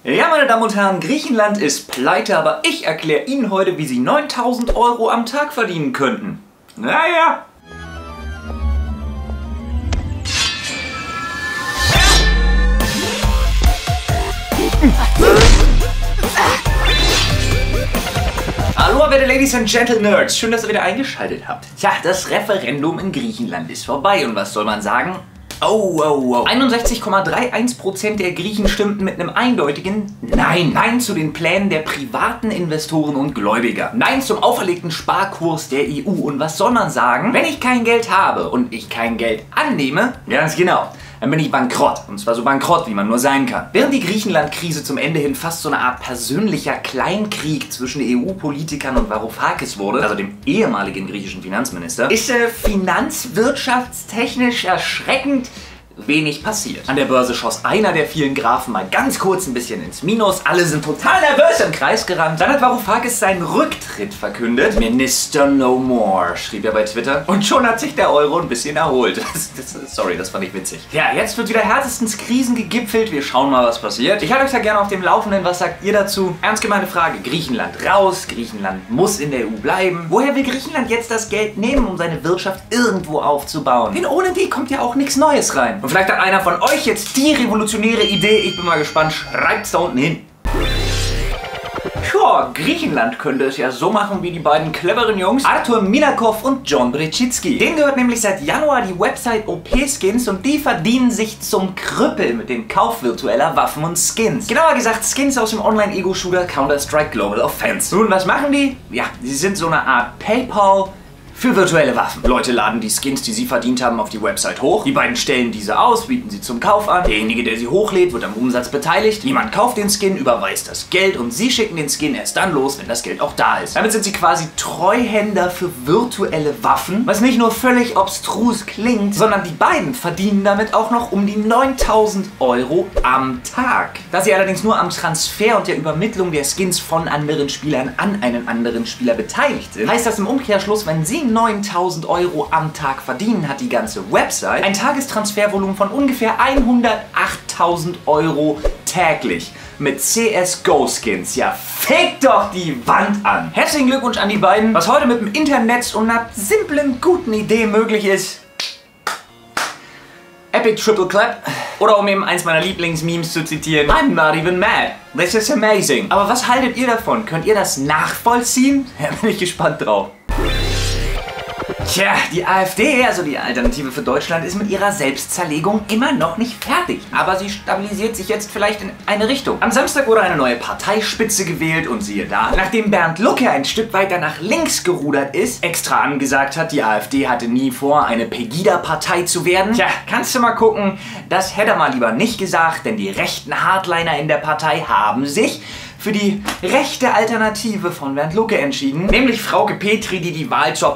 Ja, meine Damen und Herren, Griechenland ist pleite, aber ich erkläre Ihnen heute, wie Sie 9.000 Euro am Tag verdienen könnten. Naja. Hallo, werte Ladies and Gentle Nerds. Schön, dass ihr wieder eingeschaltet habt. Tja, das Referendum in Griechenland ist vorbei und was soll man sagen? Oh. 61,31% der Griechen stimmten mit einem eindeutigen Nein. Nein zu den Plänen der privaten Investoren und Gläubiger. Nein zum auferlegten Sparkurs der EU. Und was soll man sagen? Wenn ich kein Geld habe und ich kein Geld annehme, ganz genau, dann bin ich bankrott. Und zwar so bankrott, wie man nur sein kann. Während die Griechenland-Krise zum Ende hin fast so eine Art persönlicher Kleinkrieg zwischen EU-Politikern und Varoufakis wurde, also dem ehemaligen griechischen Finanzminister, ist finanzwirtschaftstechnisch erschreckend wenig passiert. An der Börse schoss einer der vielen Graphen mal ganz kurz ein bisschen ins Minus. Alle sind total nervös im Kreis gerannt. Dann hat Varoufakis seinen Rücktritt verkündet. Minister no more, schrieb er bei Twitter. Und schon hat sich der Euro ein bisschen erholt. Sorry, das fand ich witzig. Ja, jetzt wird wieder härtestens Krisen gegipfelt. Wir schauen mal, was passiert. Ich halte euch da gerne auf dem Laufenden. Was sagt ihr dazu? Ernst gemeinte Frage. Griechenland raus. Griechenland muss in der EU bleiben. Woher will Griechenland jetzt das Geld nehmen, um seine Wirtschaft irgendwo aufzubauen? Denn ohne die kommt ja auch nichts Neues rein. Und vielleicht hat einer von euch jetzt die revolutionäre Idee. Ich bin mal gespannt. Schreibt's da unten hin. Tja, Griechenland könnte es ja so machen wie die beiden cleveren Jungs Arthur Minakov und John Brzezinski. Denen gehört nämlich seit Januar die Website OP-Skins und die verdienen sich zum Krüppel mit dem Kauf virtueller Waffen und Skins. Genauer gesagt Skins aus dem Online-Ego-Shooter Counter-Strike Global Offense. Nun, was machen die? Ja, sie sind so eine Art PayPal für virtuelle Waffen. Leute laden die Skins, die sie verdient haben, auf die Website hoch. Die beiden stellen diese aus, bieten sie zum Kauf an. Derjenige, der sie hochlädt, wird am Umsatz beteiligt. Jemand kauft den Skin, überweist das Geld und sie schicken den Skin erst dann los, wenn das Geld auch da ist. Damit sind sie quasi Treuhänder für virtuelle Waffen, was nicht nur völlig obstrus klingt, sondern die beiden verdienen damit auch noch um die 9.000 Euro am Tag. Da sie allerdings nur am Transfer und der Übermittlung der Skins von anderen Spielern an einen anderen Spieler beteiligt sind, heißt das im Umkehrschluss, wenn sie 9.000 Euro am Tag verdienen, hat die ganze Website ein Tagestransfervolumen von ungefähr 108.000 Euro täglich. Mit CSGO-Skins. Ja, fick doch die Wand an! Herzlichen Glückwunsch an die beiden. Was heute mit dem Internet und einer simplen, guten Idee möglich ist. Epic Triple Clap. Oder um eben eins meiner Lieblingsmemes zu zitieren, I'm not even mad. This is amazing. Aber was haltet ihr davon? Könnt ihr das nachvollziehen? Ja, bin ich gespannt drauf. Tja, die AfD, also die Alternative für Deutschland, ist mit ihrer Selbstzerlegung immer noch nicht fertig. Aber sie stabilisiert sich jetzt vielleicht in eine Richtung. Am Samstag wurde eine neue Parteispitze gewählt und siehe da, nachdem Bernd Lucke ein Stück weiter nach links gerudert ist, extra angesagt hat, die AfD hatte nie vor, eine Pegida-Partei zu werden. Tja, kannst du mal gucken, das hätte er mal lieber nicht gesagt, denn die rechten Hardliner in der Partei haben sich für die rechte Alternative von Bernd Lucke entschieden, nämlich Frauke Petry, die die Wahl zur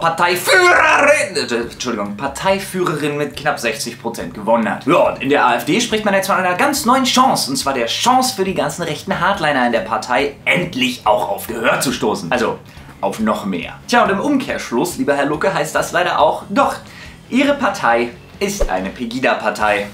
Parteiführerin mit knapp 60% gewonnen hat. Ja, und in der AfD spricht man jetzt von einer ganz neuen Chance, und zwar der Chance für die ganzen rechten Hardliner in der Partei, endlich auch auf Gehör zu stoßen. Also, auf noch mehr. Tja, und im Umkehrschluss, lieber Herr Lucke, heißt das leider auch, doch, Ihre Partei ist eine Pegida-Partei.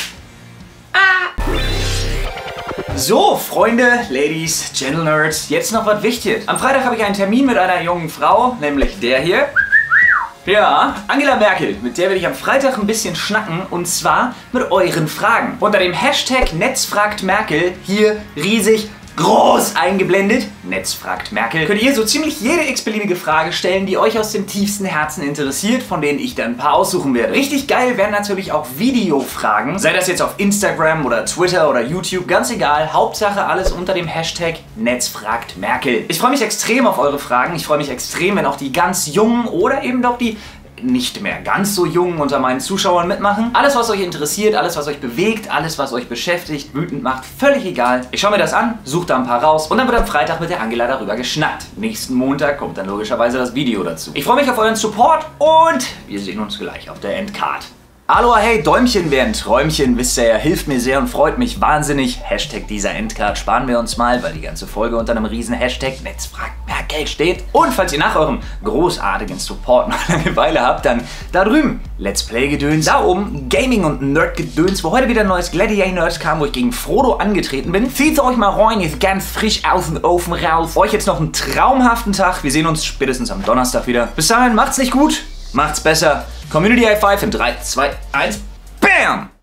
So, Freunde, Ladies, Gentle Nerds, jetzt noch was Wichtiges. Am Freitag habe ich einen Termin mit einer jungen Frau, nämlich der hier. Ja, Angela Merkel, mit der werde ich am Freitag ein bisschen schnacken, und zwar mit euren Fragen. Unter dem Hashtag #NetzFragtMerkel, hier riesig groß eingeblendet, #NetzFragtMerkel, könnt ihr so ziemlich jede x-beliebige Frage stellen, die euch aus dem tiefsten Herzen interessiert, von denen ich dann ein paar aussuchen werde. Richtig geil werden natürlich auch Videofragen, sei das jetzt auf Instagram oder Twitter oder YouTube, ganz egal, Hauptsache alles unter dem Hashtag #NetzFragtMerkel. Ich freue mich extrem auf eure Fragen, ich freue mich extrem, wenn auch die ganz Jungen oder eben doch die nicht mehr ganz so jung unter meinen Zuschauern mitmachen. Alles, was euch interessiert, alles, was euch bewegt, alles, was euch beschäftigt, wütend macht, völlig egal. Ich schaue mir das an, suche da ein paar raus und dann wird am Freitag mit der Angela darüber geschnackt. Nächsten Montag kommt dann logischerweise das Video dazu. Ich freue mich auf euren Support und wir sehen uns gleich auf der Endcard. Aloha, hey, Däumchen wären Träumchen, wisst ihr ja, hilft mir sehr und freut mich wahnsinnig. Hashtag dieser Endcard sparen wir uns mal, weil die ganze Folge unter einem riesen Hashtag #NetzFragtMerkel Schmerzgeld steht. Und falls ihr nach eurem großartigen Support noch Langeweile habt, dann da drüben Let's Play-Gedöns, da oben Gaming- und Nerd-Gedöns, wo heute wieder ein neues Gladiator kam, wo ich gegen Frodo angetreten bin. Zieht euch mal rein, ist ganz frisch aus dem Ofen raus. Euch jetzt noch einen traumhaften Tag. Wir sehen uns spätestens am Donnerstag wieder. Bis dahin, macht's nicht gut, macht's besser. Community High Five in 3, 2, 1, BAM!